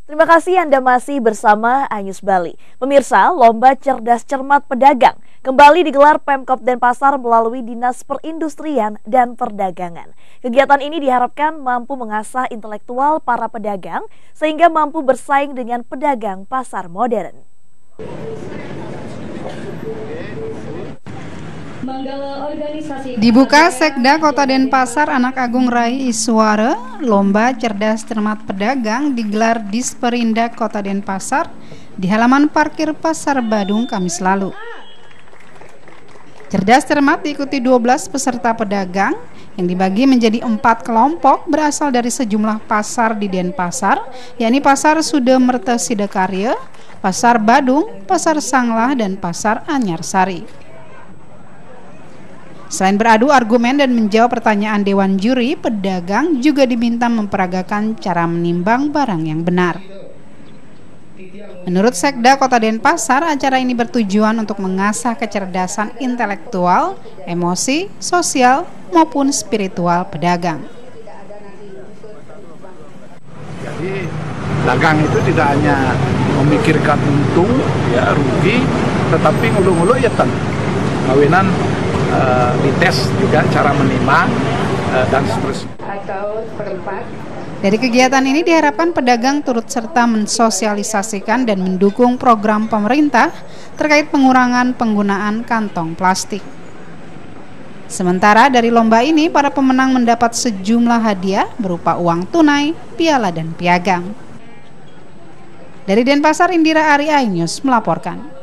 Terima kasih Anda masih bersama Anyus Bali. Pemirsa, Lomba Cerdas Cermat Pedagang kembali digelar Pemkab Denpasar melalui Dinas Perindustrian dan Perdagangan. Kegiatan ini diharapkan mampu mengasah intelektual para pedagang sehingga mampu bersaing dengan pedagang pasar modern. Dibuka Sekda Kota Denpasar Anak Agung Rai Iswara, Lomba Cerdas Cermat Pedagang digelar di Disperindak Kota Denpasar di halaman parkir Pasar Badung Kamis lalu. Cerdas Cermat diikuti 12 peserta pedagang yang dibagi menjadi 4 kelompok berasal dari sejumlah pasar di Denpasar, yakni Pasar Sudemerta Sidakarya, Pasar Badung, Pasar Sanglah, dan Pasar Anyarsari. Selain beradu argumen dan menjawab pertanyaan dewan juri, pedagang juga diminta memperagakan cara menimbang barang yang benar. Menurut Sekda Kota Denpasar, acara ini bertujuan untuk mengasah kecerdasan intelektual, emosi, sosial, maupun spiritual pedagang. Jadi dagang itu tidak hanya memikirkan untung, ya rugi, tetapi ngulu-ngulu ya kawinan dites juga cara menimang dan seterusnya. Dari kegiatan ini diharapkan pedagang turut serta mensosialisasikan dan mendukung program pemerintah terkait pengurangan penggunaan kantong plastik. Sementara dari lomba ini, para pemenang mendapat sejumlah hadiah berupa uang tunai, piala, dan piagam. Dari Denpasar, Indira Ari, iNews melaporkan.